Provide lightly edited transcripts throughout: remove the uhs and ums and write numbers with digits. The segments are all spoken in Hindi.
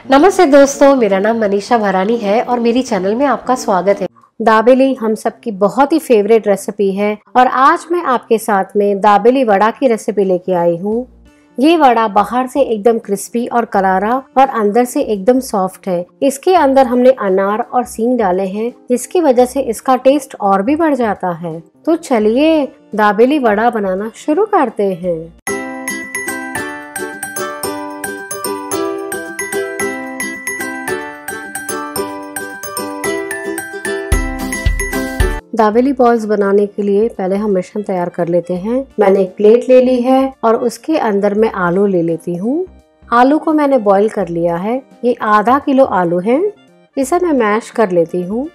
नमस्ते दोस्तों, मेरा नाम मनीषा भरानी है और मेरी चैनल में आपका स्वागत है। दाबेली हम सबकी बहुत ही फेवरेट रेसिपी है और आज मैं आपके साथ में दाबेली वड़ा की रेसिपी लेके आई हूँ। ये वड़ा बाहर से एकदम क्रिस्पी और करारा और अंदर से एकदम सॉफ्ट है। इसके अंदर हमने अनार और सींग डाले हैं, जिसकी वजह से इसका टेस्ट और भी बढ़ जाता है। तो चलिए दाबेली वड़ा बनाना शुरू करते हैं। दाबेली बॉल्स बनाने के लिए पहले हम मिश्रण तैयार कर लेते हैं। मैंने एक प्लेट ले ली है और उसके अंदर मैं आलू ले लेती हूँ। आलू को मैंने बॉईल कर लिया है। ये आधा किलो आलू है। इसे मैं मैश कर लेती हूँ।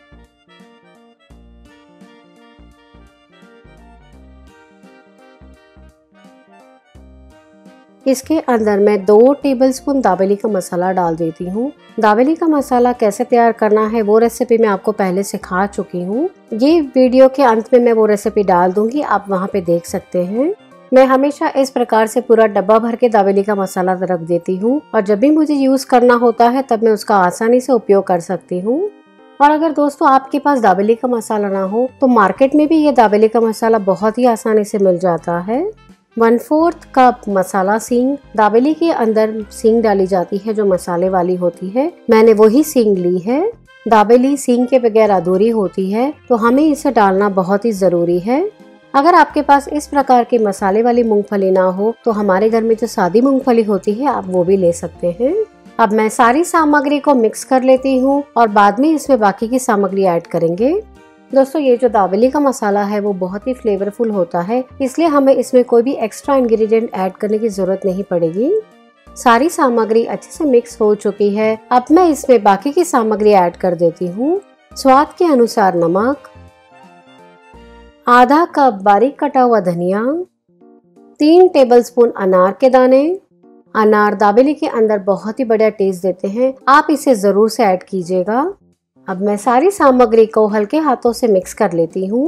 इसके अंदर मैं 2 टेबलस्पून दाबेली का मसाला डाल देती हूँ। दाबेली का मसाला कैसे तैयार करना है वो रेसिपी मैं आपको पहले सिखा चुकी हूँ। ये वीडियो के अंत में मैं वो रेसिपी डाल दूंगी, आप वहाँ पे देख सकते हैं। मैं हमेशा इस प्रकार से पूरा डब्बा भर के दाबेली का मसाला रख देती हूँ और जब भी मुझे यूज करना होता है तब मैं उसका आसानी से उपयोग कर सकती हूँ। और अगर दोस्तों आपके पास दाबेली का मसाला ना हो तो मार्केट में भी ये दाबेली का मसाला बहुत ही आसानी से मिल जाता है। 1/4 कप मसाला सींग। दाबेली के अंदर सींग डाली जाती है जो मसाले वाली होती है। मैंने वही सींग ली है। दाबेली सींग के बगैर अधूरी होती है, तो हमें इसे डालना बहुत ही जरूरी है। अगर आपके पास इस प्रकार की मसाले वाली मूंगफली ना हो तो हमारे घर में जो सादी मूंगफली होती है आप वो भी ले सकते हैं। अब मैं सारी सामग्री को मिक्स कर लेती हूँ और बाद में इसमें बाकी की सामग्री ऐड करेंगे। दोस्तों ये जो दाबेली का मसाला है वो बहुत ही फ्लेवरफुल होता है, इसलिए हमें इसमें कोई भी एक्स्ट्रा इंग्रेडिएंट ऐड करने की जरूरत नहीं पड़ेगी। सारी सामग्री अच्छे से मिक्स हो चुकी है। अब मैं इसमें बाकी की सामग्री ऐड कर देती हूँ। स्वाद के अनुसार नमक, आधा कप बारीक कटा हुआ धनिया, 3 टेबलस्पून अनार के दाने। अनार दाबेली के अंदर बहुत ही बढ़िया टेस्ट देते हैं, आप इसे जरूर से ऐड कीजिएगा। अब मैं सारी सामग्री को हल्के हाथों से मिक्स कर लेती हूँ।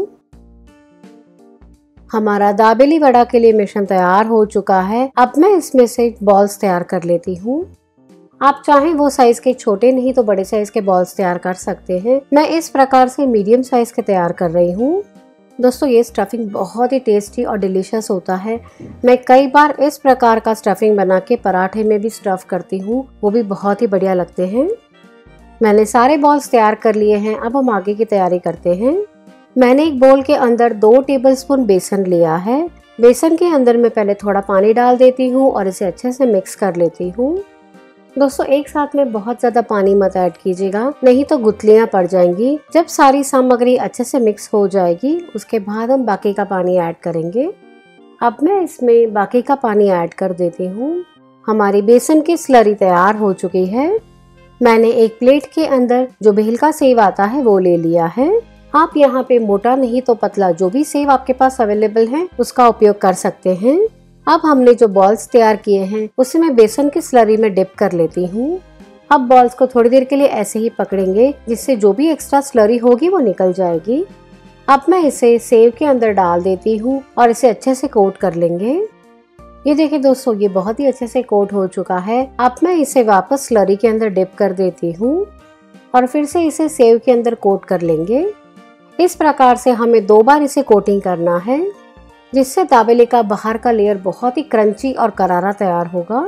हमारा दाबेली वड़ा के लिए मिश्रण तैयार हो चुका है। अब मैं इसमें से बॉल्स तैयार कर लेती हूँ। आप चाहें वो साइज के छोटे नहीं तो बड़े साइज के बॉल्स तैयार कर सकते हैं। मैं इस प्रकार से मीडियम साइज के तैयार कर रही हूँ। दोस्तों ये स्टफिंग बहुत ही टेस्टी और डिलीशियस होता है। मैं कई बार इस प्रकार का स्टफिंग बना के पराठे में भी स्टफ करती हूँ, वो भी बहुत ही बढ़िया लगते हैं। मैंने सारे बॉल्स तैयार कर लिए हैं। अब हम आगे की तैयारी करते हैं। मैंने एक बोल के अंदर 2 टेबलस्पून बेसन लिया है। बेसन के अंदर मैं पहले थोड़ा पानी डाल देती हूँ और इसे अच्छे से मिक्स कर लेती हूँ। दोस्तों एक साथ में बहुत ज्यादा पानी मत ऐड कीजिएगा, नहीं तो गुठलियां पड़ जाएंगी। जब सारी सामग्री अच्छे से मिक्स हो जाएगी उसके बाद हम बाकी का पानी ऐड करेंगे। अब मैं इसमें बाकी का पानी ऐड कर देती हूँ। हमारी बेसन की स्लरी तैयार हो चुकी है। मैंने एक प्लेट के अंदर जो बेल का सेव आता है वो ले लिया है। आप यहाँ पे मोटा नहीं तो पतला जो भी सेव आपके पास अवेलेबल है उसका उपयोग कर सकते हैं। अब हमने जो बॉल्स तैयार किए हैं उसे मैं बेसन की स्लरी में डिप कर लेती हूँ। अब बॉल्स को थोड़ी देर के लिए ऐसे ही पकड़ेंगे, जिससे जो भी एक्स्ट्रा स्लरी होगी वो निकल जाएगी। अब मैं इसे सेव के अंदर डाल देती हूँ और इसे अच्छे से कोट कर लेंगे। ये देखिए दोस्तों ये बहुत ही अच्छे से कोट हो चुका है। अब मैं इसे वापस स्लरी के अंदर डिप कर देती हूँ और फिर से इसे सेव के अंदर कोट कर लेंगे। इस प्रकार से हमें 2 बार इसे कोटिंग करना है, जिससे दाबेली का बाहर का लेयर बहुत ही क्रंची और करारा तैयार होगा।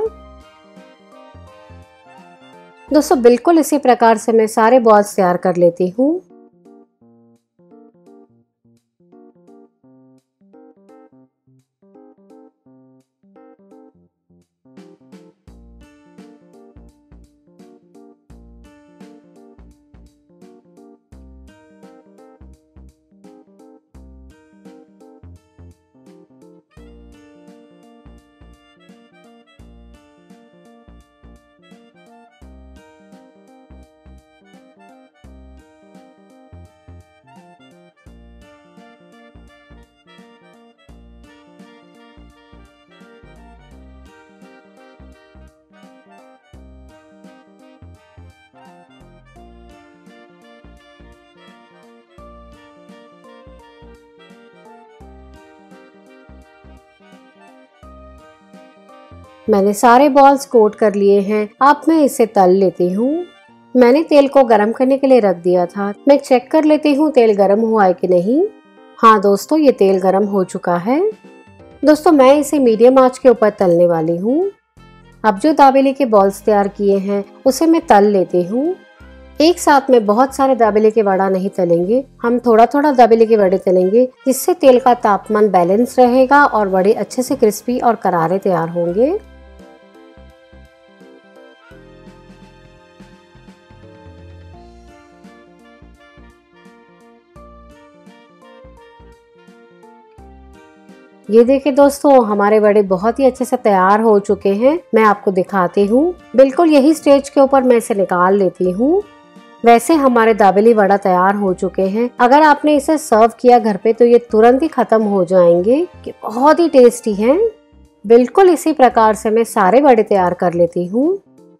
दोस्तों बिल्कुल इसी प्रकार से मैं सारे बॉल्स तैयार कर लेती हूँ। मैंने सारे बॉल्स कोट कर लिए हैं। अब मैं इसे तल लेती हूँ। मैंने तेल को गरम करने के लिए रख दिया था। मैं चेक कर लेती हूँ तेल गरम हुआ है कि नहीं। हाँ दोस्तों, ये तेल गरम हो चुका है। दोस्तों, मैं इसे मीडियम आंच के ऊपर तलने वाली हूँ। अब जो दाबेली के बॉल्स तैयार किए हैं उसे मैं तल लेती हूँ। एक साथ में बहुत सारे दाबेली के वड़ा नहीं तलेंगे, हम थोड़ा थोड़ा दाबेली के वड़े तलेंगे, जिससे तेल का तापमान बैलेंस रहेगा और वड़े अच्छे से क्रिस्पी और करारे तैयार होंगे। ये देखिए दोस्तों, हमारे वड़े बहुत ही अच्छे से तैयार हो चुके हैं। मैं आपको दिखाती हूँ। बिल्कुल यही स्टेज के ऊपर मैं इसे निकाल लेती हूँ। वैसे हमारे दाबेली वड़ा तैयार हो चुके हैं। अगर आपने इसे सर्व किया घर पे तो ये तुरंत ही खत्म हो जाएंगे, कि बहुत ही टेस्टी हैं। बिल्कुल इसी प्रकार से मैं सारे वड़े तैयार कर लेती हूँ।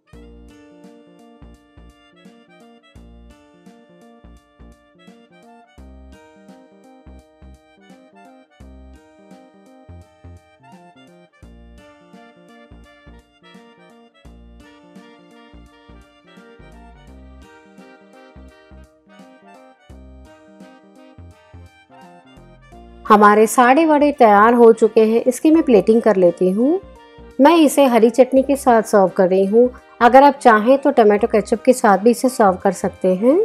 हमारे सारे वड़े तैयार हो चुके हैं। इसकी मैं प्लेटिंग कर लेती हूँ। मैं इसे हरी चटनी के साथ सर्व कर रही हूँ। अगर आप चाहें तो टमाटो केचप के साथ भी इसे सर्व कर सकते हैं।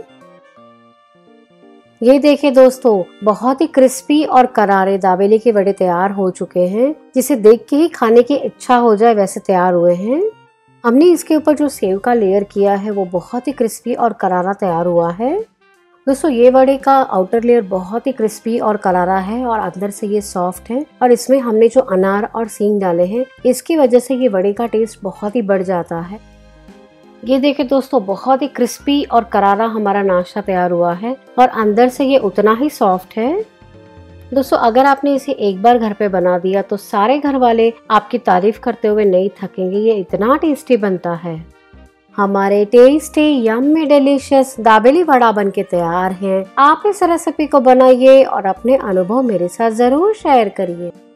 ये देखिए दोस्तों, बहुत ही क्रिस्पी और करारे दाबेली के वड़े तैयार हो चुके हैं, जिसे देख के ही खाने की इच्छा हो जाए वैसे तैयार हुए हैं। हमने इसके ऊपर जो सेव का लेयर किया है वो बहुत ही क्रिस्पी और करारा तैयार हुआ है। दोस्तों, ये वड़े का आउटर लेयर बहुत ही क्रिस्पी और करारा है और अंदर से ये सॉफ्ट है, और इसमें हमने जो अनार और सींग डाले हैं इसकी वजह से ये वड़े का टेस्ट बहुत ही बढ़ जाता है। ये देखिए दोस्तों, बहुत ही क्रिस्पी और करारा हमारा नाश्ता तैयार हुआ है और अंदर से ये उतना ही सॉफ्ट है। दोस्तों, अगर आपने इसे एक बार घर पे बना दिया तो सारे घर वाले आपकी तारीफ करते हुए नहीं थकेंगे। ये इतना टेस्टी बनता है। हमारे tasty yummy delicious dabeli vada बनके तैयार हैं। आप इस रेसिपी को बनाइए और अपने अनुभव मेरे साथ जरूर शेयर करिए।